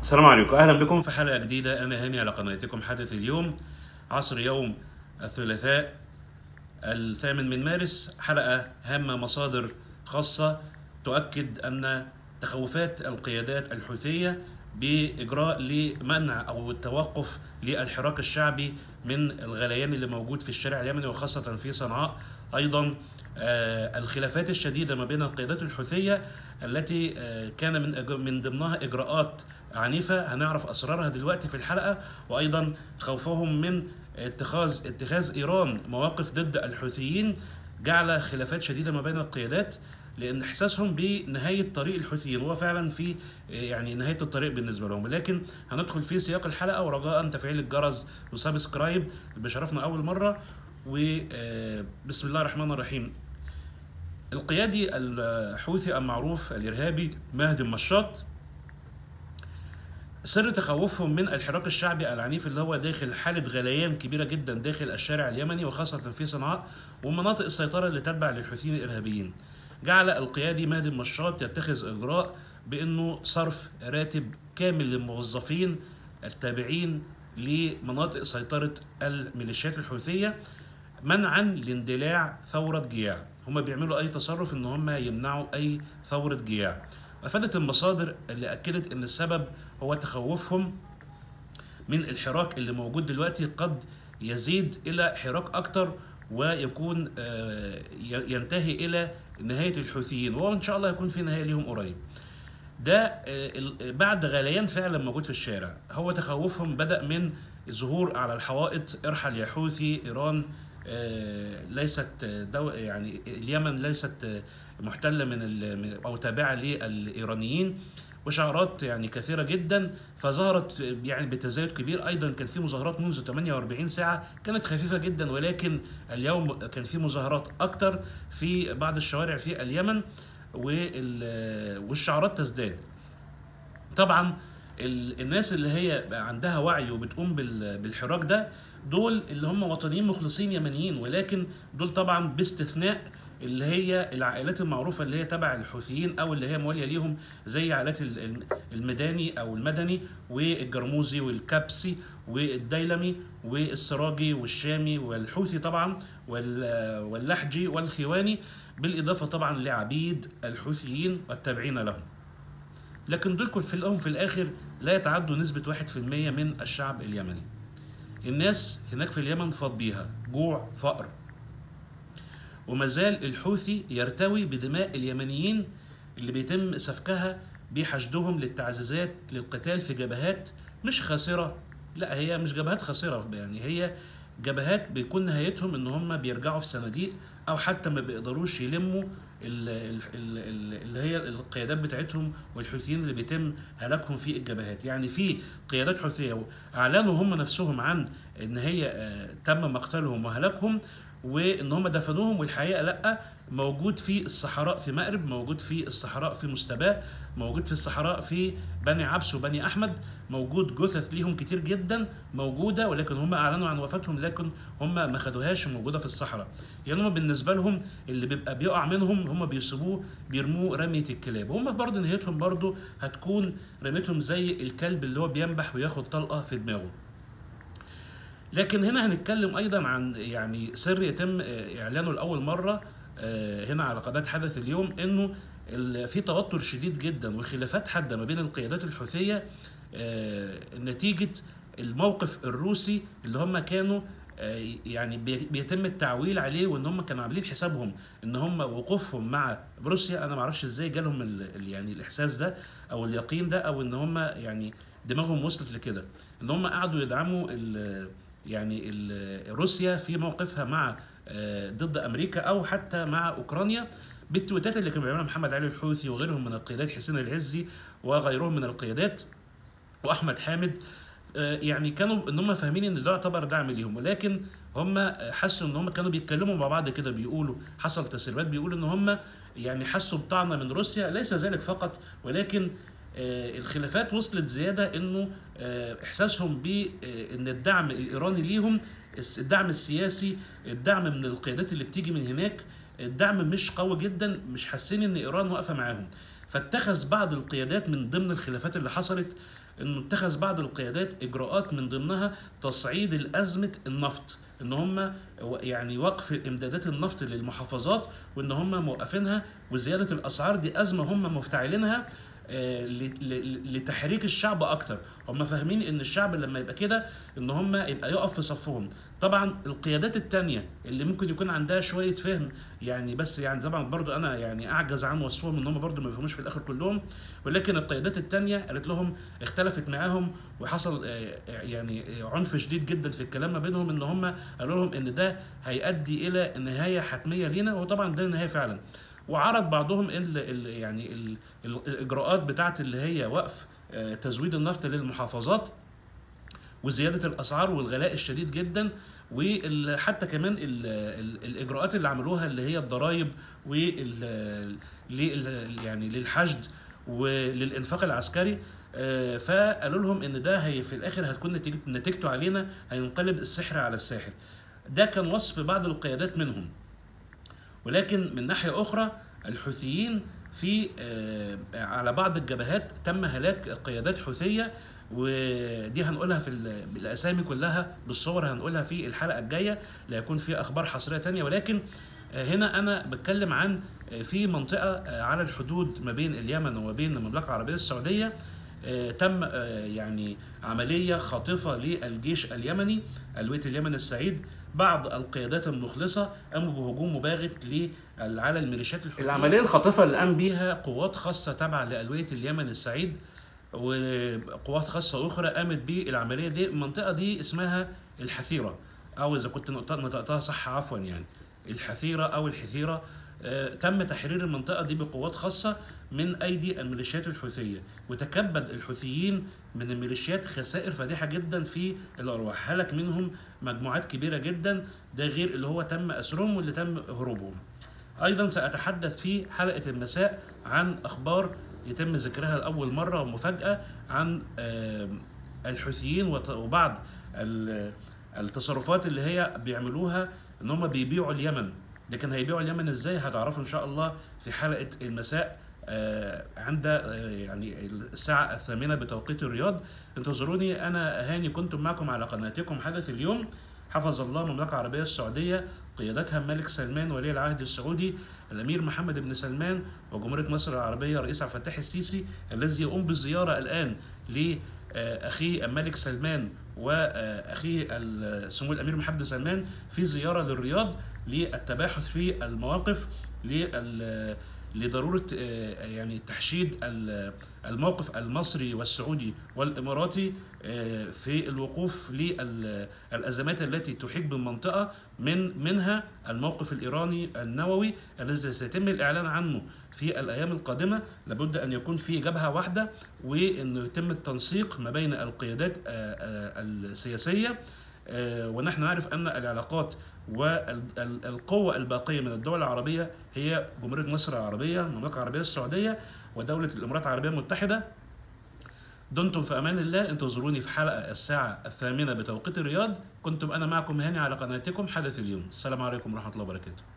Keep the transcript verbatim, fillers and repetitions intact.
السلام عليكم، اهلا بكم في حلقه جديده. انا هاني على قناتكم حدث اليوم، عصر يوم الثلاثاء الثامن من مارس. حلقه هامه، مصادر خاصه تؤكد ان تخوفات القيادات الحوثيه باجراء لمنع او التوقف للحراك الشعبي من الغليان اللي موجود في الشارع اليمني وخاصه في صنعاء. ايضا آه الخلافات الشديده ما بين القيادات الحوثيه التي آه كان من من ضمنها اجراءات عنيفه هنعرف اسرارها دلوقتي في الحلقه، وايضا خوفهم من اتخاذ اتخاذ ايران مواقف ضد الحوثيين جعل خلافات شديده ما بين القيادات، لان احساسهم بنهايه طريق الحوثيين هو فعلا في يعني نهايه الطريق بالنسبه لهم. لكن هندخل في سياق الحلقه، ورجاء تفعيل الجرس وسبسكرايب اللي بيشرفنا اول مره. وبسم الله الرحمن الرحيم. القيادي الحوثي المعروف الارهابي مهدي المشاط، سر تخوفهم من الحراك الشعبي العنيف اللي هو داخل حالة غليان كبيرة جدا داخل الشارع اليمني وخاصة في صنعاء ومناطق السيطرة اللي تتبع للحوثيين الإرهابيين، جعل القيادي مهدي المشاط يتخذ إجراء بأنه صرف راتب كامل للموظفين التابعين لمناطق سيطرة الميليشيات الحوثية منعا لاندلاع ثورة جياع. هم بيعملوا أي تصرف إن هم يمنعوا أي ثورة جياع. أفادت المصادر اللي أكدت إن السبب هو تخوفهم من الحراك اللي موجود دلوقتي قد يزيد إلى حراك أكتر ويكون ينتهي إلى نهاية الحوثيين، وإن شاء الله يكون في نهاية ليهم قريب. ده بعد غليان فعلا موجود في الشارع. هو تخوفهم بدأ من الظهور على الحوائط ارحل يا حوثي، إيران ليست دو يعني اليمن ليست محتلة من أو تابعة للإيرانيين، وشعارات يعني كثيرة جدا. فظهرت يعني بتزايد كبير. أيضا كان في مظاهرات منذ ثمانية وأربعين ساعة كانت خفيفة جدا، ولكن اليوم كان في مظاهرات أكتر في بعض الشوارع في اليمن والشعارات تزداد. طبعا الناس اللي هي عندها وعي وبتقوم بالحراك ده دول اللي هم وطنيين مخلصين يمنيين، ولكن دول طبعا باستثناء اللي هي العائلات المعروفة اللي هي تبع الحوثيين أو اللي هي موالية ليهم، زي عائلات المداني أو المدني والجرموزي والكبسي والديلمي والسراجي والشامي والحوثي طبعا واللحجي والخيواني، بالإضافة طبعا لعبيد الحوثيين والتابعين لهم. لكن دول كلهم في الآخر لا يتعدوا نسبة واحد في المية من الشعب اليمني. الناس هناك في اليمن فاض بيها جوع فقر، وما زال الحوثي يرتوي بدماء اليمنيين اللي بيتم سفكها بحشدهم للتعزيزات للقتال في جبهات مش خاسرة. لا، هي مش جبهات خاسرة، يعني هي جبهات بيكون نهايتهم ان هم بيرجعوا في صناديق او حتى ما بيقدروش يلموا اللي هي القيادات بتاعتهم والحوثيين اللي بيتم هلاكهم في الجبهات. يعني في قيادات حوثية اعلنوا هم نفسهم عن ان هي تم مقتلهم وهلاكهم وان هم دفنوهم، والحقيقه لا، موجود في الصحراء في مأرب، موجود في الصحراء في مستباه، موجود في الصحراء في بني عبس وبني احمد، موجود جثث ليهم كتير جدا موجوده، ولكن هم اعلنوا عن وفاتهم لكن هم ما خدوهاش، موجوده في الصحراء. يعني هم بالنسبه لهم اللي بيبقى بيقع منهم هم بيسيبوه بيرموه رميه الكلاب، وهم برضه نهايتهم برضه هتكون رميتهم زي الكلب اللي هو بينبح وياخد طلقه في دماغه. لكن هنا هنتكلم ايضا عن يعني سر يتم اعلانه لاول مره هنا على قناه حدث اليوم، انه في توتر شديد جدا وخلافات حاده ما بين القيادات الحوثيه نتيجه الموقف الروسي اللي هم كانوا يعني بيتم التعويل عليه، وان هم كانوا عاملين حسابهم ان هم وقوفهم مع روسيا. انا ما اعرفش ازاي جالهم يعني الاحساس ده او اليقين ده، او ان هم يعني دماغهم وصلت لكده ان هم قعدوا يدعموا يعني روسيا في موقفها مع ضد امريكا او حتى مع اوكرانيا، بالتويتات اللي كان بيعملها محمد علي الحوثي وغيرهم من القيادات، حسين العزي وغيرهم من القيادات واحمد حامد. يعني كانوا ان هم فاهمين ان ده يعتبر دعم ليهم، ولكن هم حسوا ان هم كانوا بيتكلموا مع بعض كده، بيقولوا حصل تسريبات بيقولوا ان هم يعني حسوا بطعنه من روسيا. ليس ذلك فقط، ولكن الخلافات وصلت زياده انه احساسهم بان الدعم الايراني ليهم، الدعم السياسي، الدعم من القيادات اللي بتيجي من هناك، الدعم مش قوي جدا، مش حاسين ان ايران واقفه معاهم. فاتخذ بعض القيادات من ضمن الخلافات اللي حصلت انه اتخذ بعض القيادات اجراءات من ضمنها تصعيد الازمه النفط، ان هم يعني وقف امدادات النفط للمحافظات، وان هم موقفينها، وزياده الاسعار دي ازمه هم مفتعلينها آه، ل- ل- لتحريك الشعب اكتر. هم فاهمين ان الشعب لما يبقى كده ان هم يبقى يقف في صفهم. طبعا القيادات التانية اللي ممكن يكون عندها شويه فهم يعني، بس يعني طبعا برضو انا يعني اعجز عن وصفهم ان هم برضو ما بيفهموش في الاخر كلهم، ولكن القيادات التانية قالت لهم، اختلفت معاهم وحصل آه، يعني عنف شديد جدا في الكلام ما بينهم، ان هم قالوا لهم ان ده هيؤدي الى نهايه حتميه لينا، وطبعا ده نهايه فعلا. وعرض بعضهم ال ال يعني ال الاجراءات بتاعت اللي هي وقف آه، تزويد النفط للمحافظات، وزياده الاسعار والغلاء الشديد جدا، وحتى كمان ال ال الاجراءات اللي عملوها اللي هي الضرائب وال لل- يعني للحشد وللانفاق العسكري. آه، فقالوا لهم ان ده هي في الاخر هتكون نتيجة- نتيجته علينا هينقلب السحر على الساحر. ده كان وصف بعض القيادات منهم. ولكن من ناحية أخرى الحوثيين في آه، على بعض الجبهات تم هلاك قيادات حوثية، ودي هنقولها في ال- الأسامي كلها بالصور، هنقولها في الحلقة الجاية، لا يكون في أخبار حصرية تانية. ولكن آه، هنا أنا بتكلم عن آه، في منطقة آه، على الحدود ما بين اليمن وما بين المملكة العربية السعودية. آه، تم آه، يعني عملية خاطفة للجيش اليمني، ألوية اليمن السعيد. بعض القيادات المخلصة قاموا بهجوم مباغت ل- على الميليشيات الحوثية. العملية الخاطفة اللي قام بيها قوات خاصة تابعة لألوية اليمن السعيد، وقوات خاصة أخرى قامت بالعملية دي. المنطقة دي اسمها الحثيرة، أو إذا كنت نطق- نطقتها صح عفوا يعني الحثيرة أو الحثيرة. آه، تم تحرير المنطقة دي بقوات خاصة من أيدي الميليشيات الحوثية، وتكبد الحوثيين من الميليشيات خسائر فادحة جدا في الأرواح، هلك منهم مجموعات كبيرة جدا، ده غير اللي هو تم أسرهم واللي تم هروبهم. أيضا سأتحدث في حلقة المساء عن أخبار يتم ذكرها لأول مرة ومفاجأة عن آه، الحوثيين وت- وبعض ال- التصرفات اللي هي بيعملوها، ان هم بيبيعوا اليمن. لكن هيبيعوا اليمن ازاي هتعرفوا ان شاء الله في حلقة المساء آه، عند آه، يعني الساعة الثامنة بتوقيت الرياض. انتظروني، انا هاني كنتم معكم على قناتكم حدث اليوم. حفظ الله المملكة العربية السعودية قيادتها الملك سلمان ولي العهد السعودي، الامير محمد بن سلمان، وجمهورية مصر العربية رئيس عبد الفتاح السيسي، الذي يقوم بالزيارة الان لاخيه الملك سلمان واخيه سمو الامير محمد بن سلمان في زياره للرياض للتباحث في المواقف لل- لضروره آه، يعني تحشيد ال- الموقف المصري والسعودي والاماراتي آه، في الوقوف للازمات التي تحيط بالمنطقه، من منها الموقف الايراني النووي الذي سيتم الاعلان عنه في الايام القادمه. لابد ان يكون في جبهه واحده، وانه يتم التنسيق ما بين القيادات آه، آه، السياسيه. آه، ونحن نعرف ان العلاقات والقوة الباقية من الدول العربية هي جمهورية مصر العربية، المملكة العربية السعودية، ودولة الإمارات العربية المتحدة. دمتم في أمان الله. انتظروني في حلقة الساعة الثامنة بتوقيت الرياض. كنتم أنا معكم هاني على قناتكم حدث اليوم. السلام عليكم ورحمة الله وبركاته.